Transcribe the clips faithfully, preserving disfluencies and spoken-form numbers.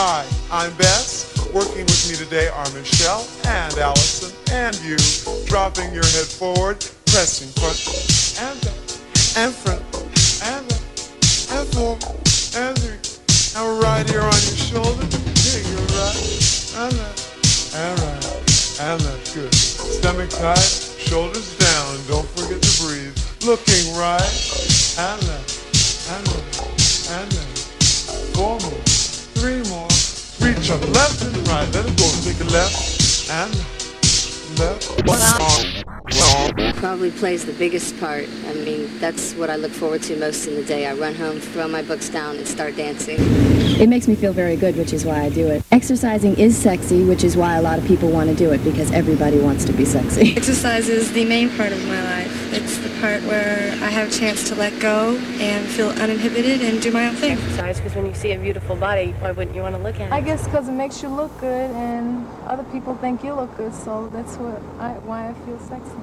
Hi, I'm Bess. Working with me today are Michelle and Allison and you. Dropping your head forward, pressing front and back and front and back and forward and three. Now we're right here on your shoulder. Here you go, right and left and right and left. Good. Stomach tight, shoulders down. Don't forget to breathe. Looking right and left and right and left. Four more. Three more. Reach up left and right. Let it go. Take a left and left. Well, probably plays the biggest part. I mean, that's what I look forward to most in the day. I run home, throw my books down, and start dancing. It makes me feel very good, which is why I do it. Exercising is sexy, which is why a lot of people want to do it, because everybody wants to be sexy. Exercise is the main part of my life. It's the part where I have a chance to let go and feel uninhibited and do my own thing. Exercise, because when you see a beautiful body, why wouldn't you want to look at it? I guess because it makes you look good and other people think you look good, so that's what I, why I feel sexy.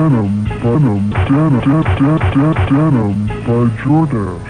Denim, denim, denim, denim, denim, denim by Jordache.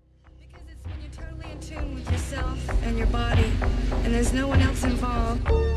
And your body, and there's no one else involved.